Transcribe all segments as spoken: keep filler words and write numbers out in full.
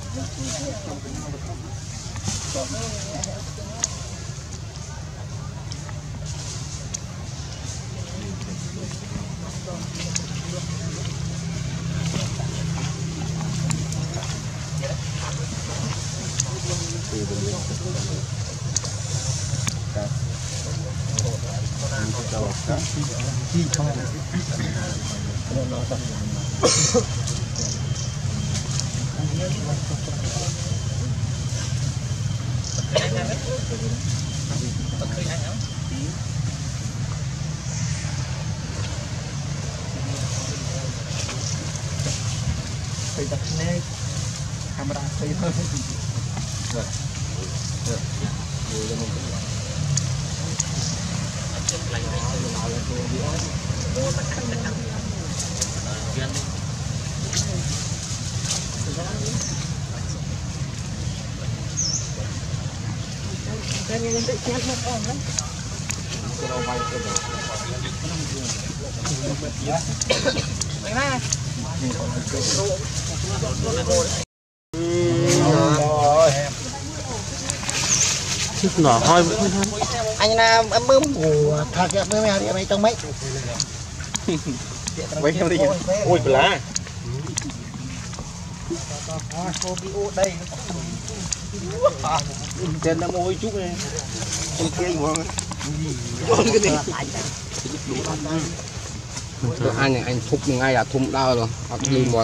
Camera xây thôi. Được. Được. Ngồi lên mình. Lạnh lạnh nó lên thôi đi. Ô tắc tắc tắc. Chuyên đi. Cái này lên tự chét mất ổn lắm. Cái đầu bay cái đó. Đây này. Chút nỏ hoi anh là em bơm của thật kìa bơm mèo đi mày trong mấy mấy em đi ôi lá đây trên năm ôi chút này con kia ngon anh này anh thúc ngay là thùng đau rồi hoặc đi một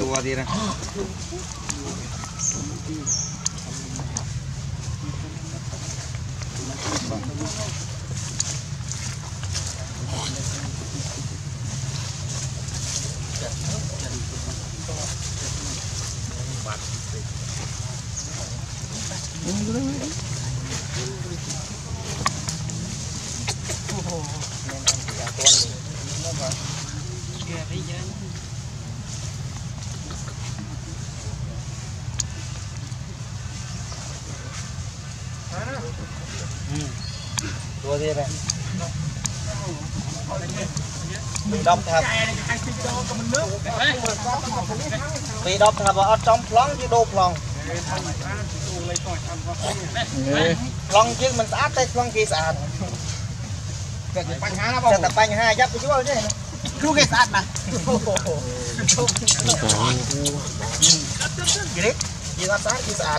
tua đi này đọc thật vì đọc thật ở trong plong chứ đô plong plong chứ mình sát tới plong kia sàn chắc là bánh hai dắp cái chú ơi chứ chú cái sàn mà gì đấy gì nó sát kia sàn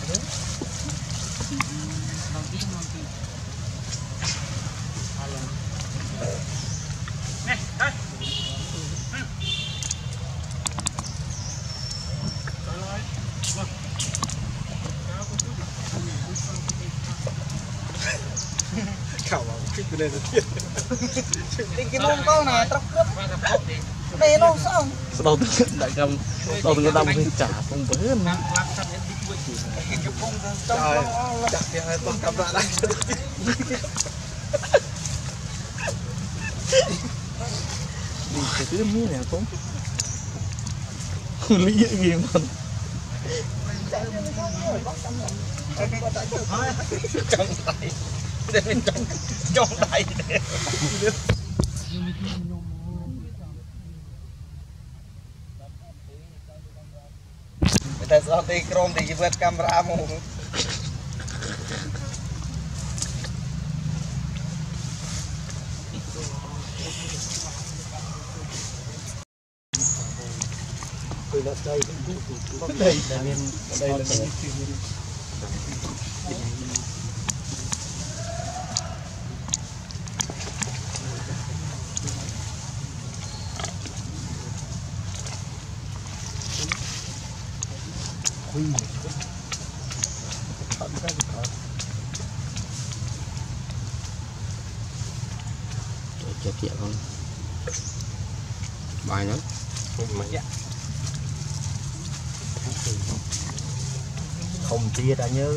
khảo vào cái này là thiệt cái nông câu này tróc cướp đây nó sao đâu từ đại cầm đâu từ đâm thì trả không với trời chặt thì hai con cầm lại đây đi cái thứ mía này không lý gì mà trong tay để bên trong trong tay người ta sao tay chrome thì vượt camera mù đây là đây đây là nên đây là chẹp chẹp không bài nữa không chia đã nhớ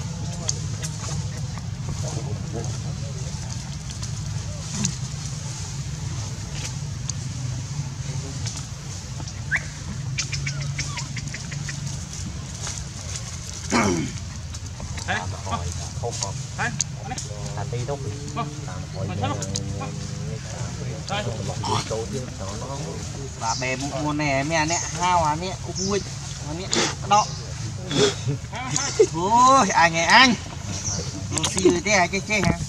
không không là tí đâu bà bè mua nè mẹ nè hao à nè cũng nguy nè đó ôi ai nghe anh xì thế à chết chết hả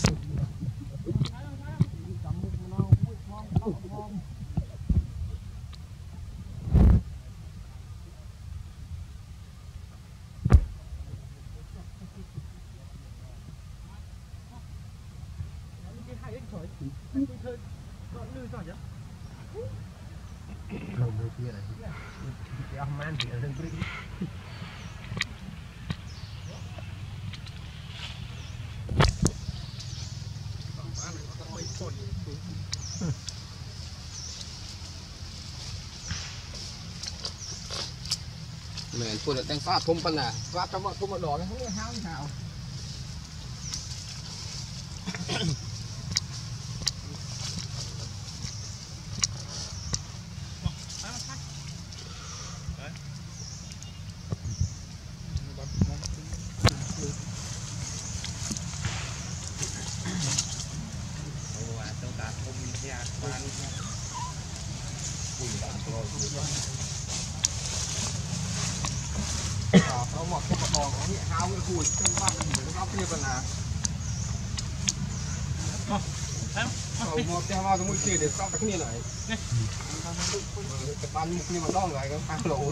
mẹ tôi đã đang phát thùng phân à phát trong thùng một đỏ nó không hao như nào nó một cái bọt bò có nhẹ hao cái cùi chân băng để nó góc kia phần à ở một cái hoa trong mũi kia để góc cái kia này cái pan kia mà đong lại cái pan lỗ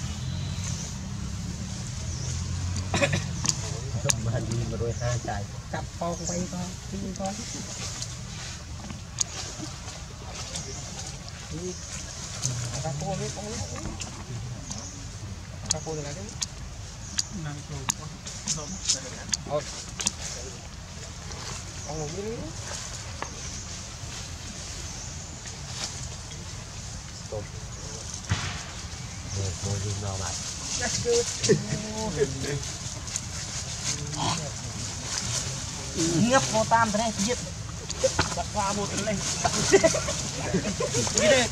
mà hình gì mà đôi hai chạy cặp con quay con cái con các cô biết con các cô này đấy năng cầu đúng rồi ông một miếng stop rồi rồi dùng nào lại nghiếp vô tam thế này giết bật qua một cái này đi đi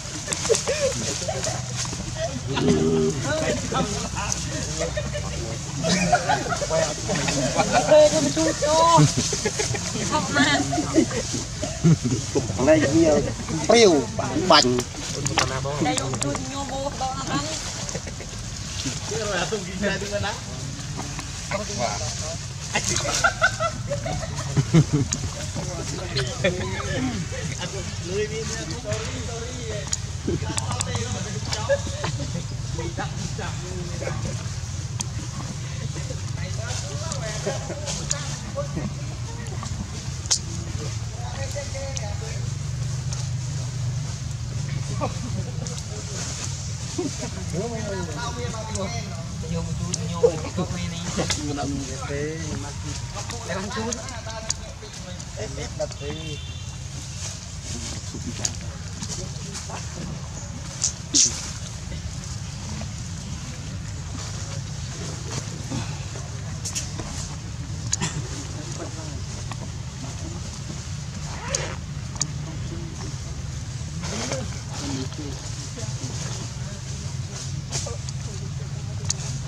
này nhiều priêu bành đây ông tôi nhô vô đó nó ăn cái là tôi ghi ra đừng ăn lưới đi